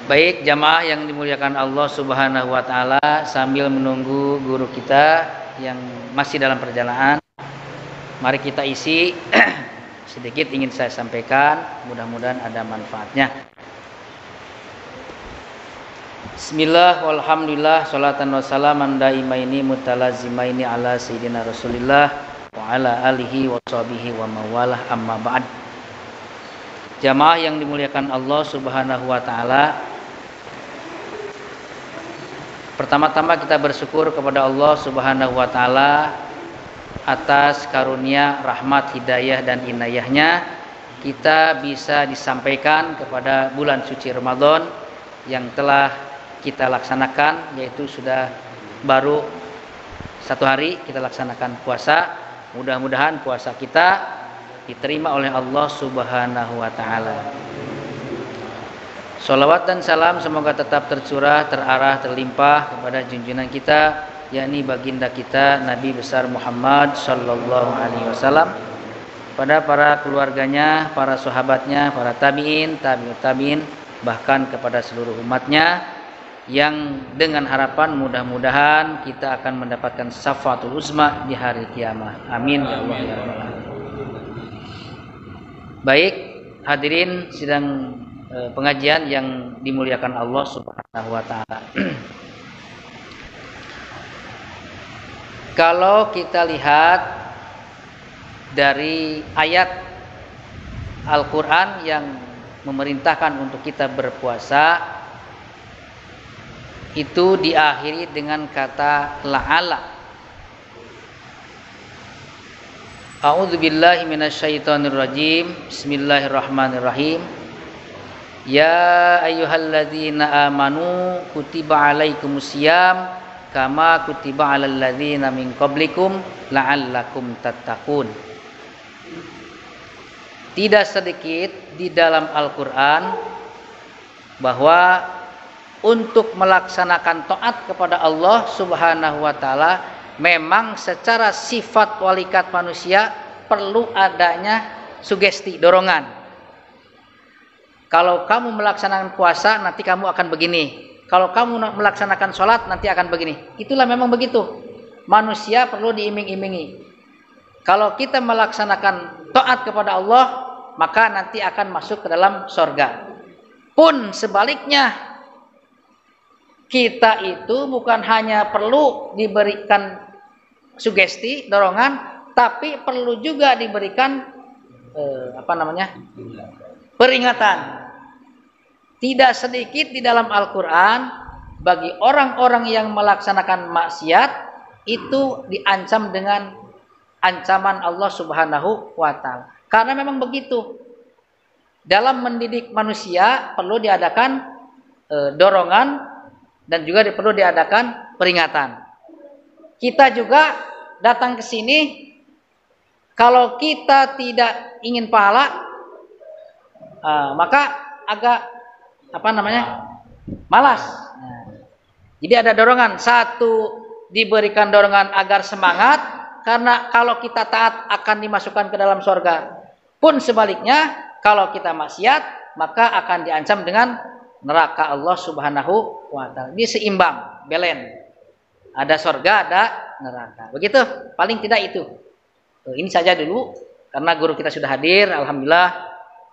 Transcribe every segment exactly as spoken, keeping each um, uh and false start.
Baik, jamaah yang dimuliakan Allah Subhanahu wa taala, sambil menunggu guru kita yang masih dalam perjalanan, mari kita isi sedikit ingin saya sampaikan, mudah-mudahan ada manfaatnya. Bismillah, walhamdulillah, sholatan wassalaman daimaini mutalazimaini ala sayyidina Rasulillah wa ala alihi wa sahbihi wa mawalah, amma ba'd. Jamaah yang dimuliakan Allah Subhanahu wa taala, pertama-tama kita bersyukur kepada Allah Subhanahu wa taala atas karunia, rahmat, hidayah dan inayahnya kita bisa disampaikan kepada bulan suci Ramadan yang telah kita laksanakan, yaitu sudah baru satu hari kita laksanakan puasa. Mudah-mudahan puasa kita diterima oleh Allah Subhanahu wa taala. Sholawat dan salam semoga tetap tercurah, terarah, terlimpah kepada junjungan kita, yakni baginda kita Nabi besar Muhammad sallallahu alaihi wasallam, pada para keluarganya, para sahabatnya, para tabi'in, tabi'ut tabi'in, bahkan kepada seluruh umatnya, yang dengan harapan mudah-mudahan kita akan mendapatkan syafaatul uzma di hari kiamat. Amin ya Allah ya Rabbal alamin. Baik, hadirin sidang pengajian yang dimuliakan Allah Subhanahu wa taala. Kalau kita lihat dari ayat Al-Qur'an yang memerintahkan untuk kita berpuasa, itu diakhiri dengan kata la'ala. A'udzubillahi minasyaitonirrajim. Bismillahirrahmanirrahim. Ya ayyuhalladzina amanu kutiba alaikumusiyam kama kutiba alal ladzina min qablikum la'allakum tattaqun. Tidak sedikit di dalam Al-Qur'an bahwa untuk melaksanakan taat kepada Allah Subhanahu wa taala memang secara sifat walikat manusia perlu adanya sugesti, dorongan. Kalau kamu melaksanakan puasa, nanti kamu akan begini. Kalau kamu melaksanakan sholat, nanti akan begini. Itulah memang begitu. Manusia perlu diiming-imingi. Kalau kita melaksanakan taat kepada Allah, maka nanti akan masuk ke dalam sorga. Pun sebaliknya, kita itu bukan hanya perlu diberikan sugesti, dorongan, tapi perlu juga diberikan eh, apa namanya? peringatan. Tidak sedikit di dalam Al-Quran bagi orang-orang yang melaksanakan maksiat itu diancam dengan ancaman Allah Subhanahu wa taala. Karena memang begitu. Dalam mendidik manusia perlu diadakan e, dorongan dan juga perlu diadakan peringatan. Kita juga datang ke sini, kalau kita tidak ingin pahala, Uh, maka agak apa namanya malas. Nah, jadi ada dorongan. Satu, diberikan dorongan agar semangat, karena kalau kita taat akan dimasukkan ke dalam surga. Pun sebaliknya, kalau kita maksiat maka akan diancam dengan neraka Allah Subhanahu wa taala. Ini seimbang, belen. Ada surga, ada neraka. Begitu, paling tidak itu. Tuh, ini saja dulu karena guru kita sudah hadir, alhamdulillah.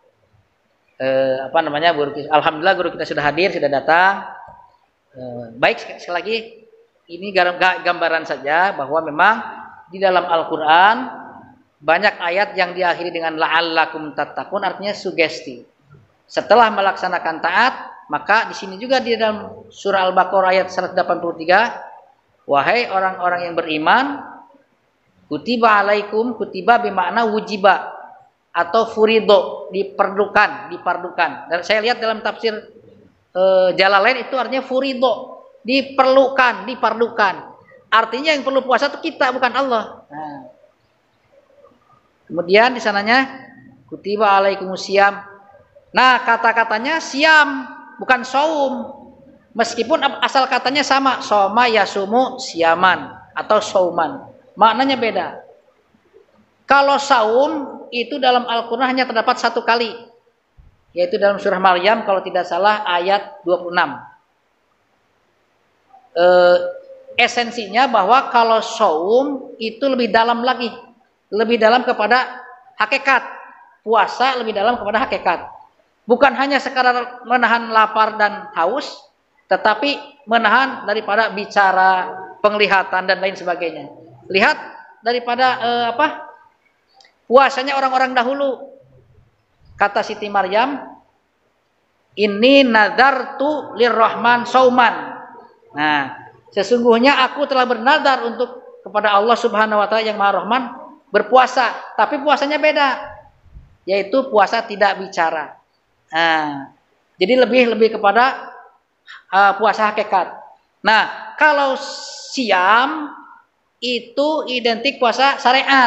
Eh, apa namanya guru kita, alhamdulillah guru kita sudah hadir, sudah datang. Eh, baik, sekali lagi ini gambaran saja bahwa memang di dalam Al-Quran banyak ayat yang diakhiri dengan la'allakum tattaqun, artinya sugesti. Setelah melaksanakan taat, maka di sini juga di dalam surah Al-Baqarah ayat seratus delapan puluh tiga, wahai orang-orang yang beriman, kutiba alaikum, kutiba bermakna wujiba atau furido, diperlukan, dipardukan. Dan saya lihat dalam tafsir e, Jalalain itu artinya furido, diperlukan, dipardukan. Artinya yang perlu puasa itu kita, bukan Allah. Nah. Kemudian di sananya kutiba alaikumusiyam. Nah, kata-katanya siam, bukan saum. Meskipun asal katanya sama, soma yasumu siaman atau sauman. Maknanya beda. Kalau saum itu dalam Al-Quran hanya terdapat satu kali. yaitu dalam surah Maryam kalau tidak salah ayat dua puluh enam. Eh, esensinya bahwa kalau saum itu lebih dalam lagi, lebih dalam kepada hakikat. Puasa lebih dalam kepada hakikat. Bukan hanya sekadar menahan lapar dan haus, tetapi menahan daripada bicara, penglihatan dan lain sebagainya. Lihat daripada eh, apa? Puasanya orang-orang dahulu. Kata Siti Maryam, "Inni nadartu lirrahman sauman." Nah, sesungguhnya aku telah bernadar untuk kepada Allah Subhanahu wa taala yang Maha Rahman berpuasa, tapi puasanya beda. Yaitu puasa tidak bicara. Nah, jadi lebih lebih kepada uh, puasa hakikat. Nah, kalau siam itu identik puasa syariat.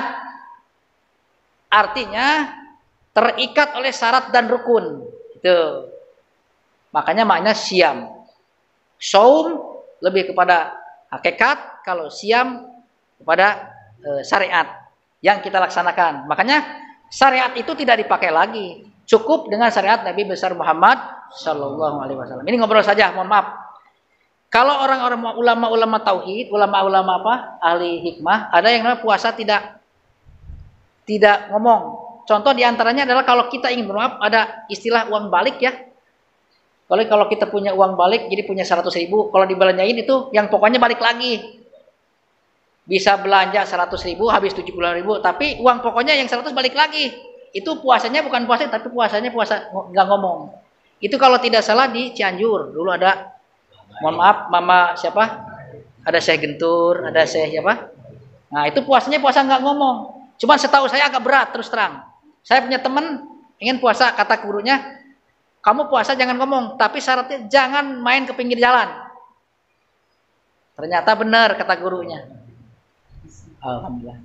Artinya terikat oleh syarat dan rukun. Itu. Makanya makna siam. Saum lebih kepada hakikat, kalau siam kepada uh, syariat yang kita laksanakan. Makanya syariat itu tidak dipakai lagi. Cukup dengan syariat Nabi besar Muhammad Sallallahu Alaihi Wasallam. Ini ngobrol saja, mohon maaf. Kalau orang-orang ulama-ulama tauhid, ulama-ulama apa, ahli hikmah, ada yang namanya puasa tidak tidak ngomong. Contoh diantaranya adalah kalau kita ingin bermaaf, ada istilah uang balik ya. Kalau kalau kita punya uang balik, jadi punya seratus ribu, kalau dibelanjain itu yang pokoknya balik lagi. Bisa belanja seratus ribu, habis tujuh puluh ribu, tapi uang pokoknya yang seratus balik lagi. Itu puasanya bukan puasa, tapi puasanya puasa nggak ngomong. Itu kalau tidak salah di Cianjur dulu ada, mohon maaf, mama siapa? Ada Syekh Gentur, ada Syekh siapa? Nah itu puasanya puasa nggak ngomong. Cuman setahu saya agak berat terus terang. Saya punya teman ingin puasa, kata gurunya, kamu puasa jangan ngomong, tapi syaratnya jangan main ke pinggir jalan. Ternyata benar kata gurunya. Alhamdulillah.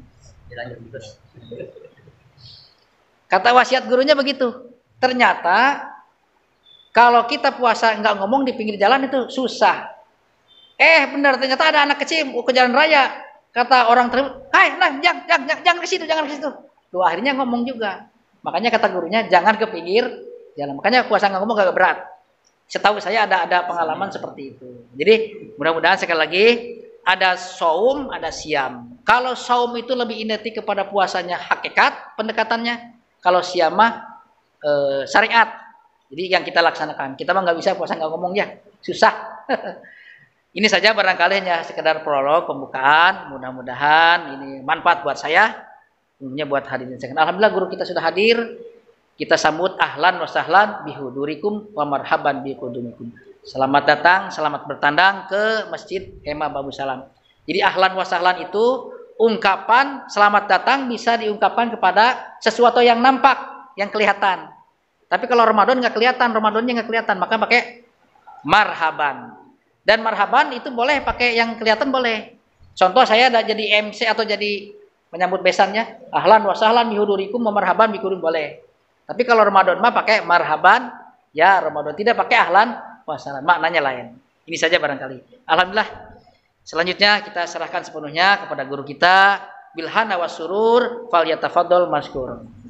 Kata wasiat gurunya begitu. Ternyata kalau kita puasa nggak ngomong di pinggir jalan itu susah. Eh benar, ternyata ada anak kecil ke jalan raya. Kata orang tersebut, hai, nah, jangan, jangan, jangan ke situ, jangan ke situ. Loh, akhirnya ngomong juga. Makanya kata gurunya jangan ke pinggir jalan. Makanya puasa nggak ngomong agak berat. Setahu saya ada ada pengalaman seperti itu. Jadi mudah-mudahan sekali lagi ada saum, ada siam. Kalau saum itu lebih identik kepada puasanya hakikat pendekatannya. Kalau siam mah e, syariat. Jadi yang kita laksanakan. Kita mah nggak bisa puasa nggak ngomong ya, susah. Ini saja barangkali hanya sekedar prolog pembukaan. Mudah-mudahan ini manfaat buat saya, tentunya buat hadirin sekalian. Alhamdulillah guru kita sudah hadir. Kita sambut ahlan wa sahlan bihudurikum wa marhaban biqudumikum. Selamat datang, selamat bertandang ke Masjid Hema Babu Salam. Jadi ahlan wa sahlan itu ungkapan selamat datang bisa diungkapkan kepada sesuatu yang nampak, yang kelihatan. Tapi kalau Ramadan nggak kelihatan, Ramadannya nggak kelihatan, maka pakai marhaban. Dan marhaban itu boleh pakai yang kelihatan boleh. Contoh saya ada jadi M C atau jadi menyambut besannya, ahlan wa sahlan bihudurikum wa marhaban biqudumikum boleh. Tapi kalau Ramadan mah pakai marhaban, ya Ramadan tidak pakai ahlan wa sahlan, maknanya lain. Ini saja barangkali. Alhamdulillah. Selanjutnya kita serahkan sepenuhnya kepada guru kita, bilhana wasurur fal yatafaddal mashkur.